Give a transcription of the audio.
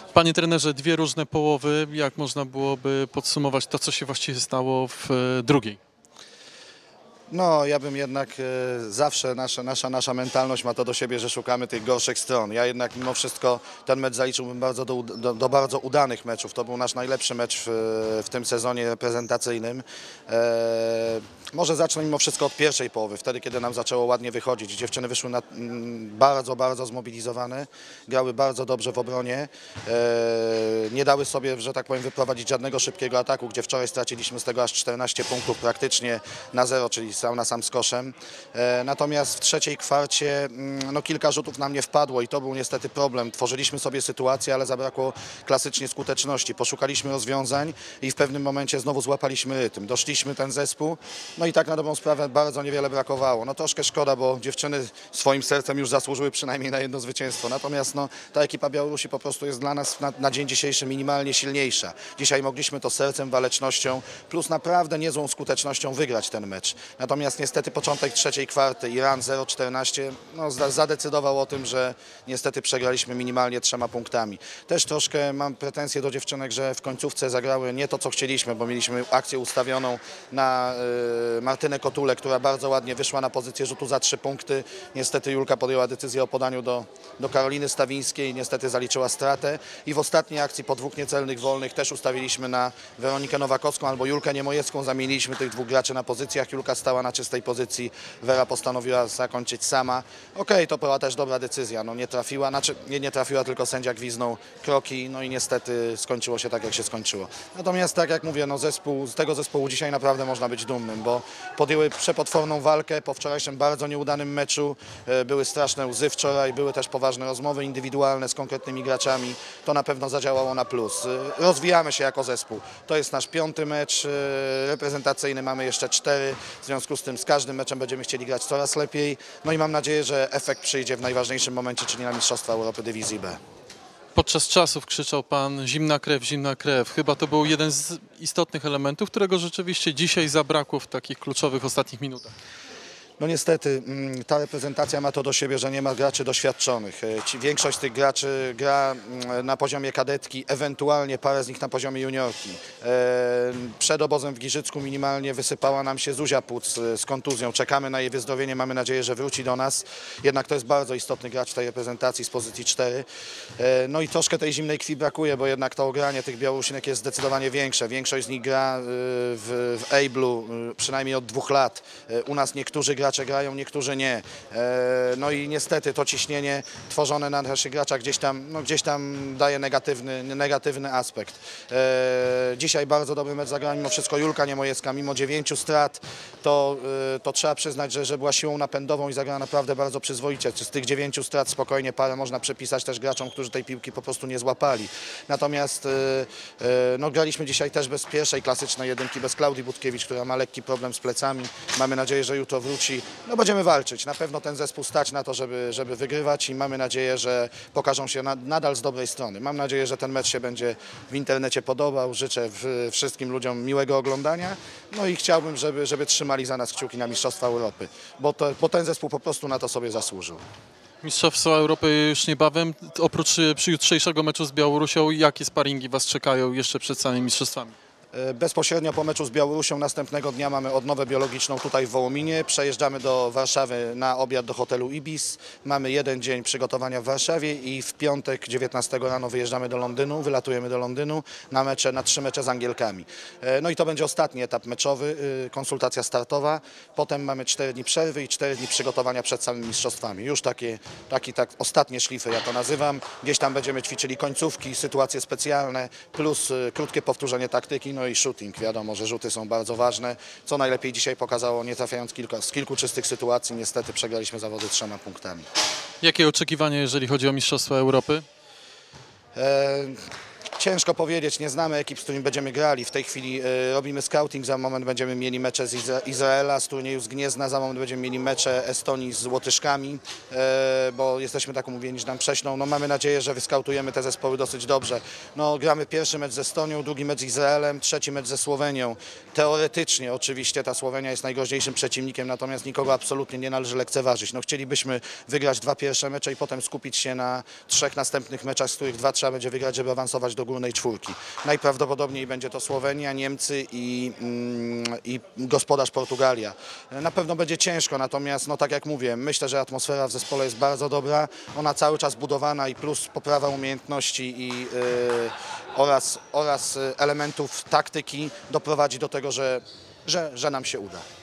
Panie trenerze, dwie różne połowy. Jak można byłoby podsumować to, co się właściwie stało w drugiej? No, ja bym jednak zawsze nasza mentalność ma to do siebie, że szukamy tych gorszych stron. Ja jednak mimo wszystko ten mecz zaliczyłbym bardzo do bardzo udanych meczów. To był nasz najlepszy mecz w tym sezonie reprezentacyjnym. Może zacznę mimo wszystko od pierwszej połowy, wtedy kiedy nam zaczęło ładnie wychodzić. Dziewczyny wyszły bardzo zmobilizowane, grały bardzo dobrze w obronie. Nie dały sobie, że tak powiem, wyprowadzić żadnego szybkiego ataku, gdzie wczoraj straciliśmy z tego aż 14 punktów praktycznie na zero, czyli sam na sam z koszem. Natomiast w trzeciej kwarcie no, kilka rzutów nam nie wpadło i to był niestety problem. Tworzyliśmy sobie sytuację, ale zabrakło klasycznie skuteczności. Poszukaliśmy rozwiązań i w pewnym momencie znowu złapaliśmy rytm. Doszliśmy ten zespół, no i tak na dobrą sprawę bardzo niewiele brakowało. No troszkę szkoda, bo dziewczyny swoim sercem już zasłużyły przynajmniej na jedno zwycięstwo. Natomiast no, ta ekipa Białorusi po prostu jest dla nas na dzień dzisiejszy minimalnie silniejsza. Dzisiaj mogliśmy to sercem, walecznością plus naprawdę niezłą skutecznością wygrać ten mecz. Natomiast niestety początek trzeciej kwarty, Iran 0-14, no, zadecydował o tym, że niestety przegraliśmy minimalnie 3 punktami. Też troszkę mam pretensje do dziewczynek, że w końcówce zagrały nie to, co chcieliśmy, bo mieliśmy akcję ustawioną na Martynę Kotulę, która bardzo ładnie wyszła na pozycję rzutu za 3 punkty. Niestety Julka podjęła decyzję o podaniu do Karoliny Stawińskiej, niestety zaliczyła stratę i w ostatniej akcji po 2 niecelnych wolnych też ustawiliśmy na Weronikę Nowakowską albo Julkę Niemojewską, zamieniliśmy tych 2 graczy na pozycjach. Julka stała na czystej pozycji, Wera postanowiła zakończyć sama. Okej, to była też dobra decyzja, no nie trafiła, znaczy nie trafiła, tylko sędzia gwizdnął kroki, no i niestety skończyło się tak, jak się skończyło. Natomiast tak jak mówię, no z tego zespołu dzisiaj naprawdę można być dumnym, bo podjęły przepotworną walkę po wczorajszym bardzo nieudanym meczu, były straszne łzy wczoraj, były też poważne rozmowy indywidualne z konkretnymi graczami, to na pewno zadziałało na plus. Rozwijamy się jako zespół, to jest nasz 5. mecz reprezentacyjny, mamy jeszcze 4, w związku z tym z każdym meczem będziemy chcieli grać coraz lepiej, no i mam nadzieję, że efekt przyjdzie w najważniejszym momencie, czyli na Mistrzostwa Europy Dywizji B. Podczas czasów krzyczał pan zimna krew, zimna krew. Chyba to był jeden z istotnych elementów, którego rzeczywiście dzisiaj zabrakło w takich kluczowych ostatnich minutach. No niestety ta reprezentacja ma to do siebie, że nie ma graczy doświadczonych. Większość z tych graczy gra na poziomie kadetki, ewentualnie parę z nich na poziomie juniorki. Przed obozem w Giżycku minimalnie wysypała nam się Zuzia Puc z kontuzją. Czekamy na jej wyzdrowienie, mamy nadzieję, że wróci do nas. Jednak to jest bardzo istotny gracz w tej reprezentacji z pozycji 4. No i troszkę tej zimnej krwi brakuje, bo jednak to ogranie tych Białorusinek jest zdecydowanie większe. Większość z nich gra w Ejblu przynajmniej od 2 lat. U nas niektórzy gracze grają, niektórzy nie. No i niestety to ciśnienie tworzone na naszych graczach gdzieś tam daje negatywny aspekt. Dzisiaj bardzo dobry mecz zagrała mimo wszystko Julka Niemojewska, mimo 9 strat, to trzeba przyznać, że była siłą napędową i zagrała naprawdę bardzo przyzwoicie. Z tych 9 strat spokojnie parę można przypisać też graczom, którzy tej piłki po prostu nie złapali. Natomiast no, graliśmy dzisiaj też bez pierwszej klasycznej jedynki, bez Klaudii Budkiewicz, która ma lekki problem z plecami. Mamy nadzieję, że jutro wróci. No będziemy walczyć. Na pewno ten zespół stać na to, żeby wygrywać i mamy nadzieję, że pokażą się nadal z dobrej strony. Mam nadzieję, że ten mecz się będzie w internecie podobał. Życzę wszystkim ludziom miłego oglądania. No i chciałbym, żeby trzymali za nas kciuki na Mistrzostwa Europy, bo ten zespół po prostu na to sobie zasłużył. Mistrzostwa Europy już niebawem. Oprócz jutrzejszego meczu z Białorusią, jakie sparingi was czekają jeszcze przed samymi mistrzostwami? Bezpośrednio po meczu z Białorusią następnego dnia mamy odnowę biologiczną tutaj w Wołominie. Przejeżdżamy do Warszawy na obiad do hotelu Ibis. Mamy 1 dzień przygotowania w Warszawie i w piątek 19 rano wyjeżdżamy do Londynu, wylatujemy do Londynu na 3 mecze z Angielkami. No i to będzie ostatni etap meczowy, konsultacja startowa. Potem mamy 4 dni przerwy i 4 dni przygotowania przed samymi mistrzostwami. Już takie ostatnie szlify, ja to nazywam. Gdzieś tam będziemy ćwiczyli końcówki, sytuacje specjalne, plus krótkie powtórzenie taktyki. No i shooting, wiadomo, że rzuty są bardzo ważne, co najlepiej dzisiaj pokazało, nie trafiając z kilku czystych sytuacji, niestety przegraliśmy zawody 3 punktami. Jakie oczekiwania, jeżeli chodzi o Mistrzostwa Europy? Ciężko powiedzieć, nie znamy ekip, z którymi będziemy grali. W tej chwili robimy scouting, za moment będziemy mieli mecze z Izraela, z turnieju z Gniezna, za moment będziemy mieli mecze Estonii z Łotyszkami, bo jesteśmy tak umówieni, że nam prześlą. No, mamy nadzieję, że wyskautujemy te zespoły dosyć dobrze. No, gramy pierwszy mecz z Estonią, drugi mecz z Izraelem, trzeci mecz ze Słowenią. Teoretycznie oczywiście ta Słowenia jest najgroźniejszym przeciwnikiem, natomiast nikogo absolutnie nie należy lekceważyć. No, chcielibyśmy wygrać 2 pierwsze mecze i potem skupić się na 3 następnych meczach, z których 2 trzeba będzie wygrać, żeby awansować do górnej czwórki. Najprawdopodobniej będzie to Słowenia, Niemcy i gospodarz Portugalia. Na pewno będzie ciężko, natomiast no tak jak mówię, myślę, że atmosfera w zespole jest bardzo dobra, ona cały czas budowana i plus poprawa umiejętności oraz elementów taktyki doprowadzi do tego, że nam się uda.